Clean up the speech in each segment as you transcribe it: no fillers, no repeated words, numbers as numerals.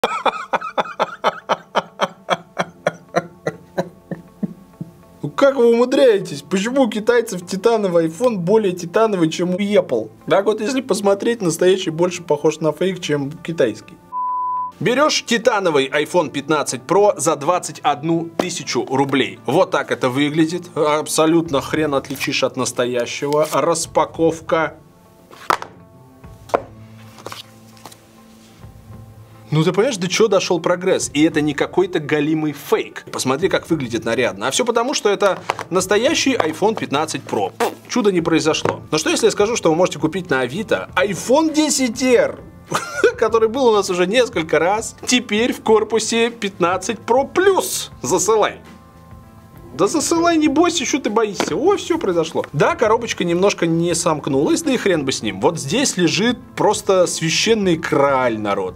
Ну как вы умудряетесь? Почему у китайцев титановый iPhone более титановый, чем у Apple? Так вот, если посмотреть, настоящий больше похож на фейк, чем китайский. Берешь титановый iPhone 15 Pro за 21 тысячу рублей. Вот так это выглядит. Абсолютно хрен отличишь от настоящего. Распаковка. Ну ты понимаешь, до чего дошел прогресс? И это не какой-то галимый фейк. Посмотри, как выглядит нарядно. А все потому, что это настоящий iPhone 15 Pro. Чудо не произошло. Но что если я скажу, что вы можете купить на Авито iPhone 10R? Который был у нас уже несколько раз. Теперь в корпусе 15 Pro Plus. Засылай. Да засылай, не бойся, что ты боишься. О, все произошло. Да, коробочка немножко не сомкнулась, да и хрен бы с ним. Вот здесь лежит просто священный краль, народ.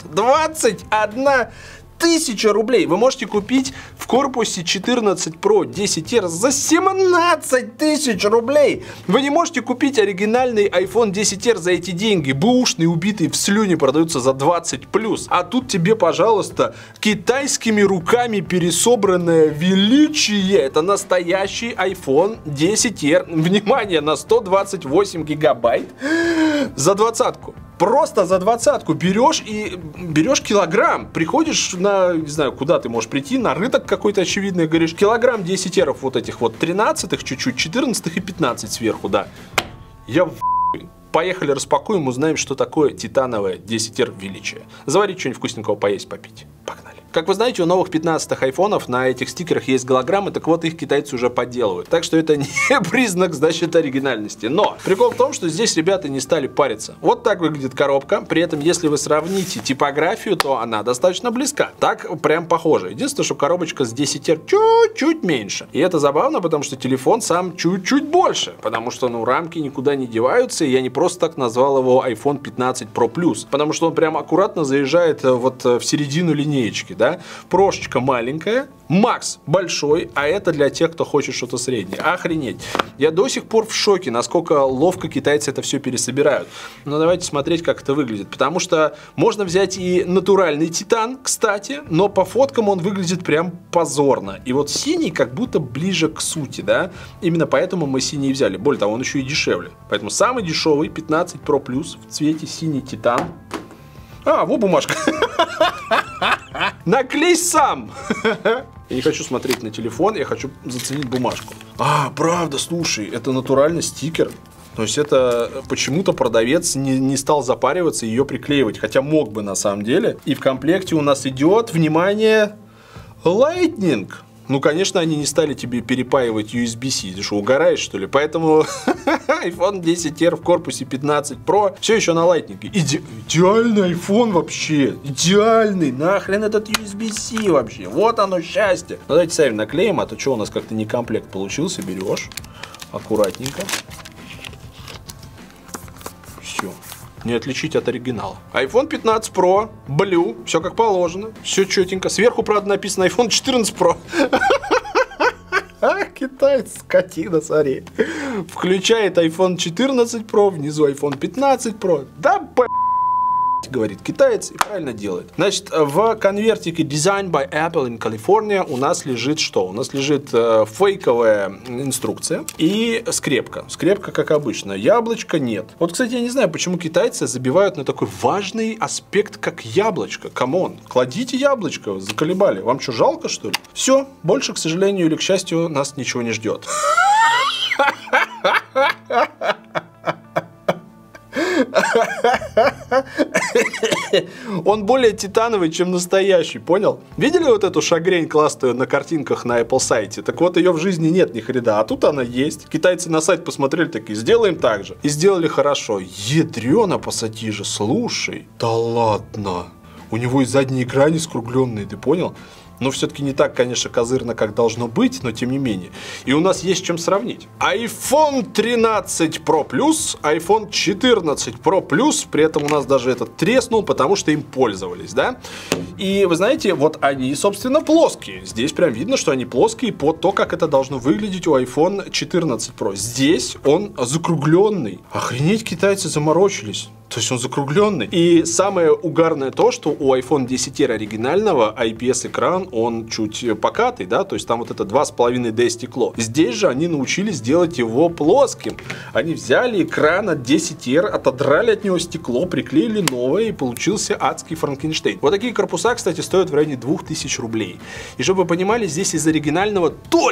21 тысяча рублей вы можете купить в корпусе 14 Pro 10R за 17 тысяч рублей. Вы не можете купить оригинальный iPhone 10R за эти деньги. Бэушные, убитые в слюне, продаются за 20 плюс. А тут тебе, пожалуйста, китайскими руками пересобранное величие. Это настоящий iPhone 10R. Внимание, на 128 гигабайт за двадцатку. Просто за двадцатку берешь килограмм, приходишь на, не знаю, куда ты можешь прийти, на рынок какой-то очевидный, говоришь, килограмм 10-еров вот этих вот 13-х чуть-чуть, 14-х и 15 сверху, да. Я Поехали распакуем, узнаем, что такое титановое 10R величие. Заварить что-нибудь вкусненького, поесть, попить. Погнали. Как вы знаете, у новых 15-х айфонов на этих стикерах есть голограммы, так вот их китайцы уже подделывают. Так что это не признак, значит, оригинальности. Но прикол в том, что здесь ребята не стали париться. Вот так выглядит коробка. При этом, если вы сравните типографию, то она достаточно близка. Так прям похоже. Единственное, что коробочка с 10R чуть-чуть меньше. И это забавно, потому что телефон сам чуть-чуть больше. Потому что, ну, рамки никуда не деваются. И я не просто так назвал его iPhone 15 Pro Plus. Потому что он прям аккуратно заезжает вот в середину линеечки, да. Прошечка маленькая, Макс большой, а это для тех, кто хочет что-то среднее. Охренеть. Я до сих пор в шоке, насколько ловко китайцы это все пересобирают. Но давайте смотреть, как это выглядит. Потому что можно взять и натуральный титан, кстати, но по фоткам он выглядит прям позорно. И вот синий как будто ближе к сути, да. Именно поэтому мы синий взяли. Более того, он еще и дешевле. Поэтому самый дешевый 15 Pro Plus в цвете синий титан. А, вот бумажка. Наклей сам! Я не хочу смотреть на телефон, я хочу заценить бумажку. А, правда, слушай, это натуральный стикер. То есть это почему-то продавец не стал запариваться и ее приклеивать. Хотя мог бы на самом деле. И в комплекте у нас идет, внимание, Lightning. Ну, конечно, они не стали тебе перепаивать USB-C. Ты что, угораешь, что ли? Поэтому iPhone 10R в корпусе 15 Pro все еще на Lightning. Идеальный iPhone вообще. Идеальный. Нахрен этот USB-C вообще. Вот оно счастье. Ну, давайте сами наклеим, а то что у нас как-то не комплект получился. Берешь аккуратненько. Все. Не отличить от оригинала. iPhone 15 Pro, Blue, все как положено, все четенько. Сверху, правда, написано iPhone 14 Pro. Китайец, скотина, смотри. Включает iPhone 14 Pro, внизу iPhone 15 Pro. Да, говорит китаец, и правильно делает. Значит, в конвертике Design by Apple in California у нас лежит что? У нас лежит фейковая инструкция и скрепка. Скрепка, как обычно. Яблочко нет. Вот, кстати, я не знаю, почему китайцы забивают на такой важный аспект, как яблочко. Камон, кладите яблочко, заколебали. Вам что, жалко, что ли? Все, больше, к сожалению или к счастью, нас ничего не ждет. Он более титановый, чем настоящий, понял? Видели вот эту шагрень классную на картинках на Apple сайте? Так вот, ее в жизни нет ни хрена, а тут она есть. Китайцы на сайт посмотрели, такие, сделаем так же. И сделали хорошо. Ядрёна пассатижи, слушай. Да ладно. У него и задний экран скругленный, ты понял? Но все-таки не так, конечно, козырно, как должно быть, но тем не менее. И у нас есть с чем сравнить. iPhone 13 Pro Plus, iPhone 14 Pro Plus, при этом у нас даже этот треснул, потому что им пользовались, да? И вы знаете, вот они, собственно, плоские. Здесь прям видно, что они плоские по то, как это должно выглядеть у iPhone 14 Pro. Здесь он закругленный. Охренеть, китайцы заморочились. То есть он закругленный. И самое угарное то, что у iPhone 10R оригинального IPS-экран, он чуть покатый, да, то есть там вот это 2,5D стекло. Здесь же они научились делать его плоским. Они взяли экран от 10R, отодрали от него стекло, приклеили новое, и получился адский Франкенштейн. Вот такие корпуса, кстати, стоят в районе 2000 рублей. И чтобы вы понимали, здесь из оригинального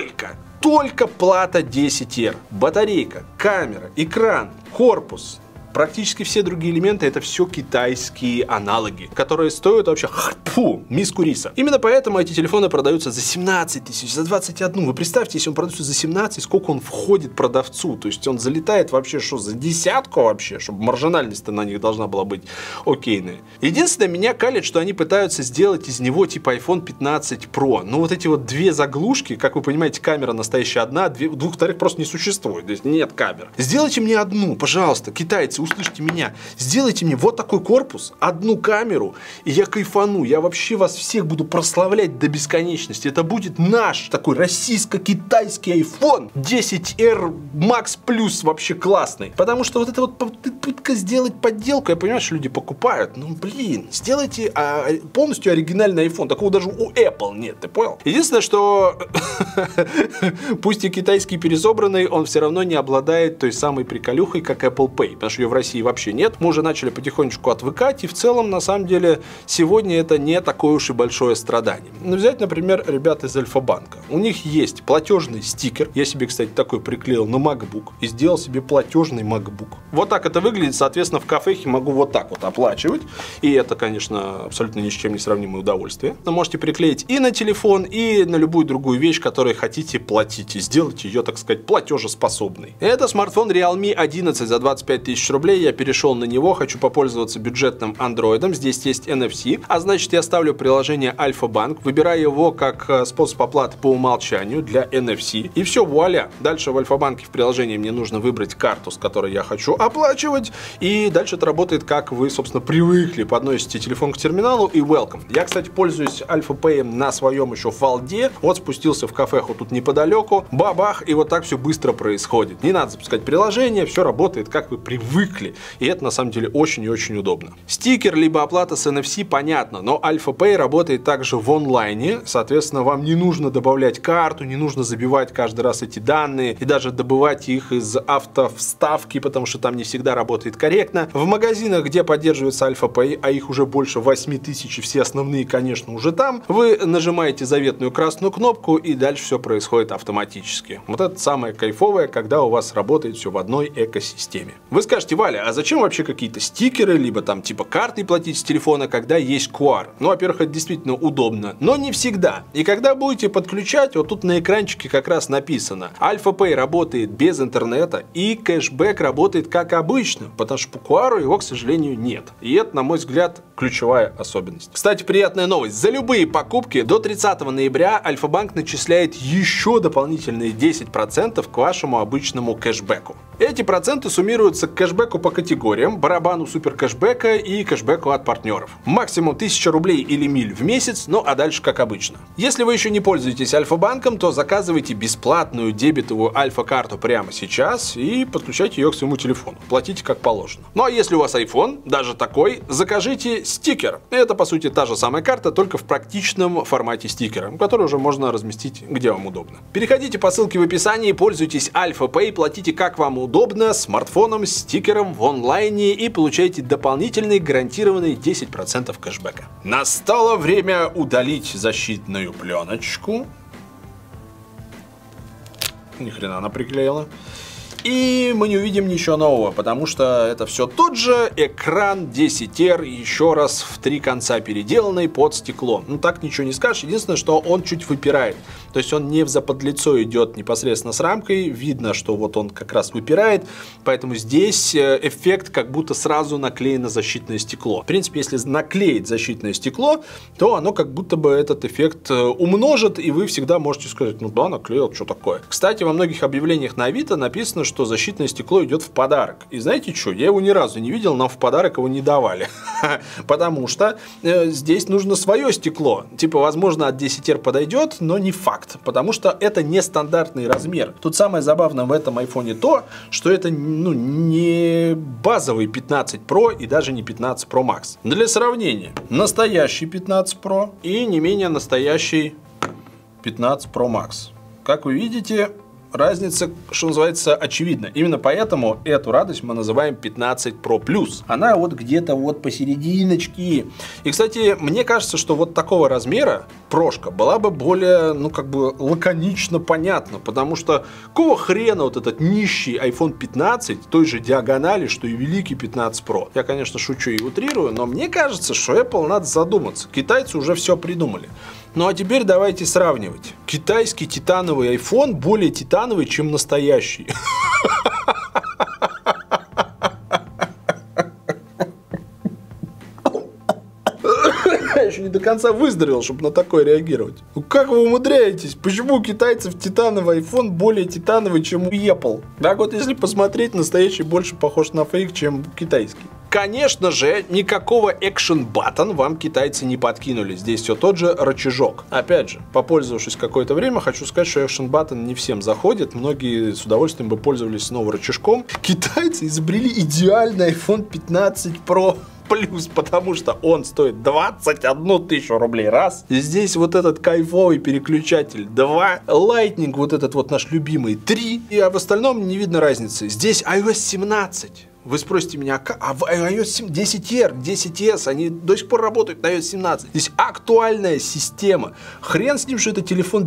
только плата 10R. Батарейка, камера, экран, корпус. Практически все другие элементы — это все китайские аналоги, которые стоят вообще миску риса. Именно поэтому эти телефоны продаются за 17 тысяч, за 21. Вы представьте, если он продается за 17, сколько он входит продавцу. То есть он залетает вообще что, за десятку вообще, чтобы маржинальность-то на них должна была быть окейная. Единственное, меня калит, что они пытаются сделать из него типа iPhone 15 Pro. Но вот эти вот две заглушки, как вы понимаете, камера настоящая одна, двух вторых просто не существует. То есть нет камер. Сделайте мне одну, пожалуйста, китайцы. Услышьте меня, сделайте мне вот такой корпус, одну камеру, и я кайфану, я вообще вас всех буду прославлять до бесконечности. Это будет наш такой российско-китайский iPhone 10R Max Plus, вообще классный. Потому что вот это вот попытка сделать подделку, я понимаю, что люди покупают, ну блин, сделайте полностью оригинальный iPhone, такого даже у Apple нет, ты понял? Единственное, что пусть и китайский пересобранный, он все равно не обладает той самой приколюхой, как Apple Pay, потому что ее в России вообще нет. Мы уже начали потихонечку отвыкать, и в целом, на самом деле, сегодня это не такое уж и большое страдание. Ну, взять, например, ребят из Альфа-банка. У них есть платежный стикер. Я себе, кстати, такой приклеил на MacBook и сделал себе платежный MacBook. Вот так это выглядит, соответственно, в кафехе могу вот так вот оплачивать. И это, конечно, абсолютно ни с чем не сравнимое удовольствие. Но можете приклеить и на телефон, и на любую другую вещь, которую хотите платить, и сделать ее, так сказать, платежеспособной. Это смартфон Realme 11 за 25 тысяч рублей. Я перешел на него, хочу попользоваться бюджетным андроидом. Здесь есть NFC, а значит, я ставлю приложение Альфа-банк, выбираю его как способ оплаты по умолчанию для NFC, и все, вуаля. Дальше в Альфа-банке в приложении мне нужно выбрать карту, с которой я хочу оплачивать, и дальше это работает, как вы, собственно, привыкли. Подносите телефон к терминалу и welcome. Я, кстати, пользуюсь Альфа-пэем на своем еще фолде. Вот спустился в кафеху тут неподалеку, бабах, и вот так все быстро происходит. Не надо запускать приложение, все работает, как вы привыкли. И это на самом деле очень и очень удобно. Стикер либо оплата с NFC понятно, но Альфа-пэй работает также в онлайне. Соответственно, вам не нужно добавлять карту, не нужно забивать каждый раз эти данные и даже добывать их из автовставки, потому что там не всегда работает корректно. В магазинах, где поддерживается Альфа-пэй, а их уже больше 8000, и все основные, конечно, уже там, вы нажимаете заветную красную кнопку, и дальше все происходит автоматически. Вот это самое кайфовое, когда у вас работает все в одной экосистеме. Вы скажете: Валя, а зачем вообще какие-то стикеры, либо там типа карты платить с телефона, когда есть QR? Ну, во-первых, это действительно удобно, но не всегда. И когда будете подключать, вот тут на экранчике как раз написано: Альфа-пэй работает без интернета, и кэшбэк работает как обычно, потому что по QR его, к сожалению, нет. И это, на мой взгляд, ключевая особенность. Кстати, приятная новость. За любые покупки до 30 ноября Альфа-банк начисляет еще дополнительные 10% к вашему обычному кэшбэку. Эти проценты суммируются к кэшбэку по категориям, барабану супер кэшбэка и кэшбэку от партнеров. Максимум 1000 рублей или миль в месяц, ну а дальше как обычно. Если вы еще не пользуетесь Альфа-банком, то заказывайте бесплатную дебетовую Альфа-карту прямо сейчас и подключайте ее к своему телефону. Платите как положено. Ну а если у вас iPhone, даже такой, закажите стикер. Это по сути та же самая карта, только в практичном формате стикера, который уже можно разместить где вам удобно. Переходите по ссылке в описании, пользуйтесь Альфа-пэй, платите как вам удобно, смартфоном, стикером, в онлайне, и получаете дополнительные гарантированные 10% кэшбэка. Настало время удалить защитную пленочку. Ни хрена она приклеила. И мы не увидим ничего нового, потому что это все тот же экран 10R, еще раз в 3 конца переделанный под стекло. Ну так ничего не скажешь, единственное, что он чуть выпирает. То есть он не в заподлицо идет непосредственно с рамкой, видно, что вот он как раз выпирает, поэтому здесь эффект как будто сразу наклеено защитное стекло. В принципе, если наклеить защитное стекло, то оно как будто бы этот эффект умножит, и вы всегда можете сказать: ну да, наклеил, что такое. Кстати, во многих объявлениях на Авито написано, что защитное стекло идет в подарок. И знаете что, я его ни разу не видел, нам в подарок его не давали. Потому что здесь нужно свое стекло. Типа, возможно, от 10R подойдет, но не факт. Потому что это нестандартный размер. Тут самое забавное в этом айфоне то, что это не базовый 15 Pro и даже не 15 Pro Max. Для сравнения, настоящий 15 Pro и не менее настоящий 15 Pro Max. Как вы видите, разница, что называется, очевидна. Именно поэтому эту радость мы называем 15 Pro Plus. Она вот где-то вот посерединочке. И, кстати, мне кажется, что вот такого размера прошка была бы более, лаконично понятна. Потому что какого хрена вот этот нищий iPhone 15 той же диагонали, что и великий 15 Pro. Я, конечно, шучу и утрирую, но мне кажется, что Apple надо задуматься. Китайцы уже все придумали. Ну а теперь давайте сравнивать. Китайский титановый iPhone более титановый, чем настоящий. Я еще не до конца выздоровел, чтобы на такое реагировать. Ну как вы умудряетесь? Почему у китайцев титановый iPhone более титановый, чем у Apple? Так вот, если посмотреть, настоящий больше похож на фейк, чем китайский. Конечно же, никакого Action Button вам китайцы не подкинули. Здесь все тот же рычажок. Опять же, попользовавшись какое-то время, хочу сказать, что Action Button не всем заходит. Многие с удовольствием бы пользовались снова рычажком. Китайцы изобрели идеальный iPhone 15 Pro Plus, потому что он стоит 21 тысячу рублей раз. И здесь вот этот кайфовый переключатель 2, Lightning вот этот вот наш любимый 3, и в остальном не видно разницы. Здесь iOS 17. Вы спросите меня, а в iOS 10R, 10s, они до сих пор работают на iOS 17. Здесь актуальная система. Хрен с ним, что это телефон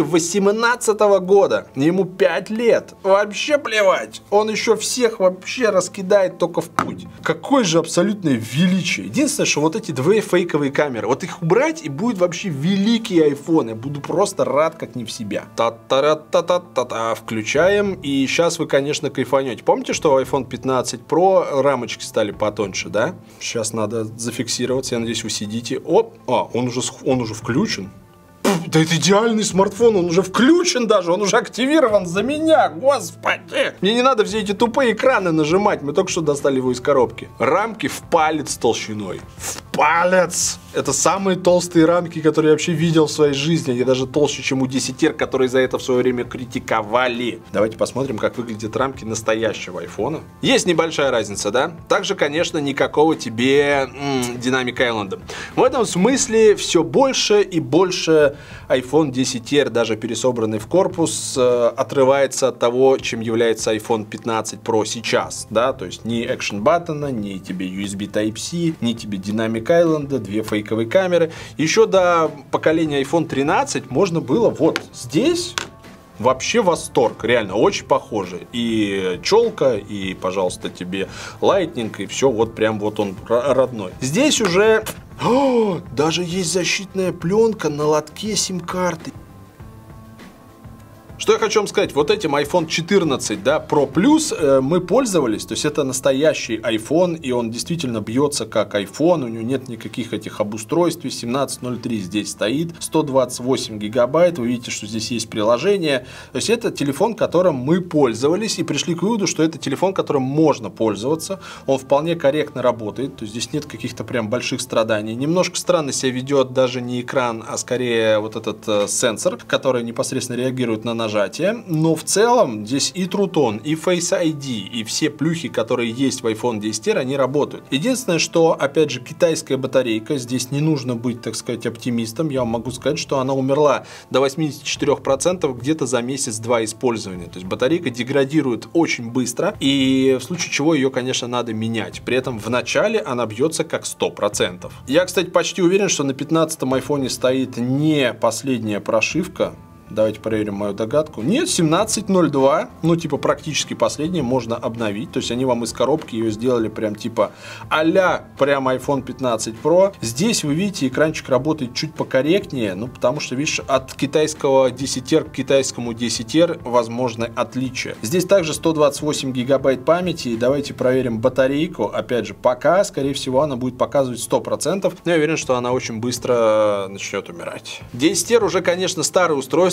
2018 года. Ему 5 лет. Вообще плевать. Он еще всех вообще раскидает только в путь. Какое же абсолютное величие. Единственное, что вот эти две фейковые камеры, вот их убрать, и будет вообще великий iPhone. Я буду просто рад, как не в себя. Та-та-та-та-та-та. Включаем. И сейчас вы, конечно, кайфанете. Помните, что у iPhone 15 Pro рамочки стали потоньше, да? Сейчас надо зафиксироваться, я надеюсь, вы сидите. Оп, он уже включен. Да это идеальный смартфон, он уже включен даже, он уже активирован за меня, господи! Мне не надо все эти тупые экраны нажимать, мы только что достали его из коробки. Рамки в палец толщиной. В палец! Это самые толстые рамки, которые я вообще видел в своей жизни. Они даже толще, чем у 10R, которые за это в свое время критиковали. Давайте посмотрим, как выглядят рамки настоящего айфона. Есть небольшая разница, да? Также, конечно, никакого тебе Dynamic Island. В этом смысле все больше и больше iPhone 10R, даже пересобранный в корпус, отрывается от того, чем является iPhone 15 Pro сейчас, да? То есть ни Action Button, ни тебе USB Type-C, ни тебе Dynamic Island, две фейковые камеры. Еще до поколения iPhone 13 можно было вот здесь вообще восторг, реально очень похоже. И челка, и, пожалуйста, тебе Lightning, и все вот прям вот он родной. Здесь уже даже есть защитная пленка на лотке сим-карты. Что я хочу вам сказать, вот этим iPhone 14, да, Pro Plus мы пользовались, то есть это настоящий iPhone, и он действительно бьется как iPhone, у него нет никаких этих обустройств, 1703 здесь стоит, 128 гигабайт, вы видите, что здесь есть приложение, то есть это телефон, которым мы пользовались, и пришли к выводу, что это телефон, которым можно пользоваться, он вполне корректно работает, то есть здесь нет каких-то прям больших страданий, немножко странно себя ведет даже не экран, а скорее вот этот сенсор, который непосредственно реагирует на нажатие, но в целом здесь и True Tone, и Face ID, и все плюхи, которые есть в iPhone 10R, они работают. Единственное, что, опять же, китайская батарейка, здесь не нужно быть, так сказать, оптимистом, я вам могу сказать, что она умерла до 84% где-то за месяц-два использования. То есть батарейка деградирует очень быстро, и в случае чего ее, конечно, надо менять. При этом в начале она бьется как 100%. Я, кстати, почти уверен, что на 15-м айфоне стоит не последняя прошивка. Давайте проверим мою догадку. Нет, 1702, ну типа практически последняя, можно обновить. То есть они вам из коробки ее сделали прям типа а-ля прям iPhone 15 Pro. Здесь вы видите, экранчик работает чуть покорректнее, ну потому что, видишь, от китайского 10R к китайскому 10R возможны отличия. Здесь также 128 гигабайт памяти. И давайте проверим батарейку. Опять же, пока, скорее всего, она будет показывать 100%. Но я уверен, что она очень быстро начнет умирать. 10R уже, конечно, старое устройство,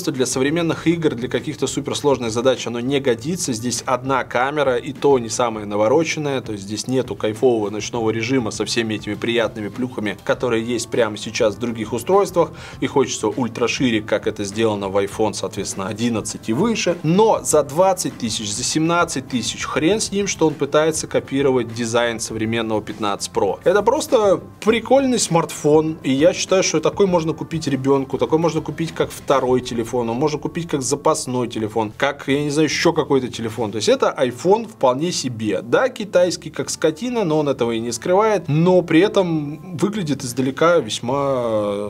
устройство для современных игр, для каких-то суперсложных задач оно не годится. Здесь одна камера, и то не самая навороченная, то есть здесь нету кайфового ночного режима со всеми этими приятными плюхами, которые есть прямо сейчас в других устройствах, и хочется ультраширик, как это сделано в iPhone, соответственно, 11 и выше. Но за 20 тысяч, за 17 тысяч, хрен с ним, что он пытается копировать дизайн современного 15 Pro. Это просто прикольный смартфон, и я считаю, что такой можно купить ребенку, такой можно купить как второй телефон, можно купить как запасной телефон, как, я не знаю, еще какой-то телефон. То есть это iPhone вполне себе. Да, китайский как скотина, но он этого и не скрывает, но при этом выглядит издалека весьма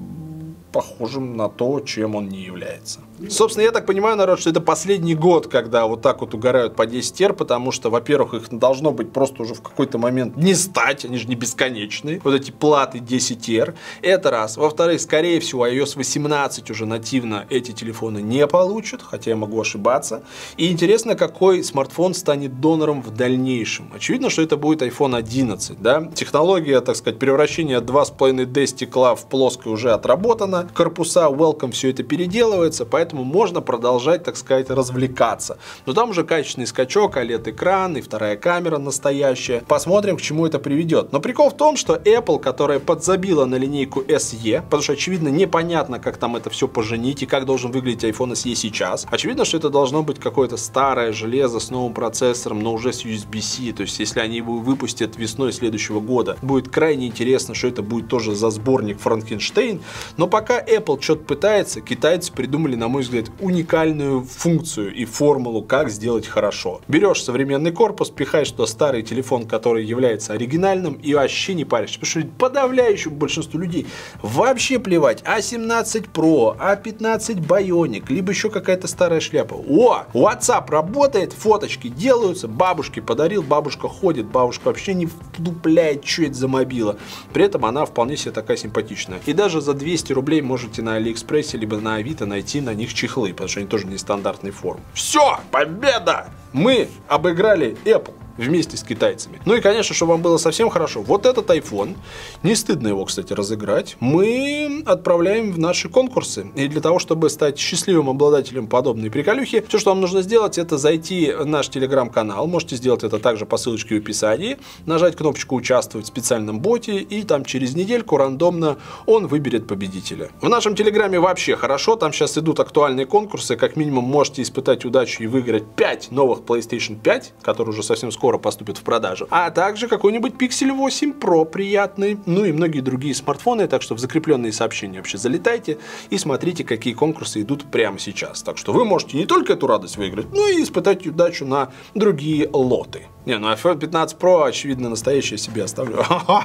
похожим на то, чем он не является. Собственно, я так понимаю, народ, что это последний год, когда вот так вот угорают по 10 тер, потому что, во-первых, их должно быть просто уже в какой-то момент не стать, они же не бесконечные, вот эти платы 10 тер, это раз. Во-вторых, скорее всего, iOS 18 уже нативно эти телефоны не получат, хотя я могу ошибаться. И интересно, какой смартфон станет донором в дальнейшем. Очевидно, что это будет iPhone 11, да? Технология, так сказать, превращения 2,5D стекла в плоское уже отработана, корпуса Welcome все это переделывается, поэтому можно продолжать, так сказать, развлекаться. Но там уже качественный скачок, OLED-экран и вторая камера настоящая. Посмотрим, к чему это приведет. Но прикол в том, что Apple, которая подзабила на линейку SE, потому что, очевидно, непонятно, как там это все поженить и как должен выглядеть iPhone SE сейчас. Очевидно, что это должно быть какое-то старое железо с новым процессором, но уже с USB-C. То есть, если они его выпустят весной следующего года, будет крайне интересно, что это будет тоже за сборник Франкенштейн. Но пока Apple что-то пытается, китайцы придумали, на мой взгляд, уникальную функцию и формулу, как сделать хорошо. Берешь современный корпус, пихаешь туда старый телефон, который является оригинальным, и вообще не паришься. Потому что подавляющему большинству людей вообще плевать. A17 Pro, A15 Bionic, либо еще какая-то старая шляпа. О, WhatsApp работает, фоточки делаются, бабушке подарил, бабушка ходит, бабушка вообще не вдупляет, что это за мобила. При этом она вполне себе такая симпатичная. И даже за 200 рублей можете на Алиэкспрессе либо на Авито найти на них чехлы, потому что они тоже нестандартной формы. Все, победа! Мы обыграли Apple вместе с китайцами. Ну и, конечно, чтобы вам было совсем хорошо, вот этот iPhone, не стыдно его, кстати, разыграть, мы отправляем в наши конкурсы. И для того, чтобы стать счастливым обладателем подобной приколюхи, все, что вам нужно сделать, это зайти в наш телеграм-канал, можете сделать это также по ссылочке в описании, нажать кнопочку «Участвовать» в специальном боте, и там через недельку рандомно он выберет победителя. В нашем телеграме вообще хорошо, там сейчас идут актуальные конкурсы, как минимум можете испытать удачу и выиграть 5 новых PlayStation 5, которые уже совсем скоро поступят в продажу, а также какой-нибудь Pixel 8 Pro приятный, ну и многие другие смартфоны, так что в закрепленные сообщения вообще залетайте и смотрите, какие конкурсы идут прямо сейчас. Так что вы можете не только эту радость выиграть, но и испытать удачу на другие лоты. Не, ну iPhone 15 Pro, очевидно, настоящее себе оставлю.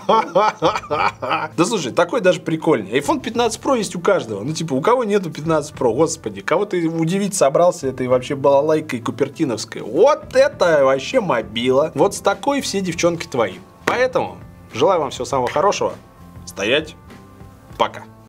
Да слушай, такой даже прикольный. iPhone 15 Pro есть у каждого. Ну типа, у кого нету 15 Pro, господи, кого ты удивить собрался этой вообще балалайкой купертиновской. Вот это вообще мобила. Вот с такой все девчонки твои. Поэтому желаю вам всего самого хорошего. Стоять. Пока.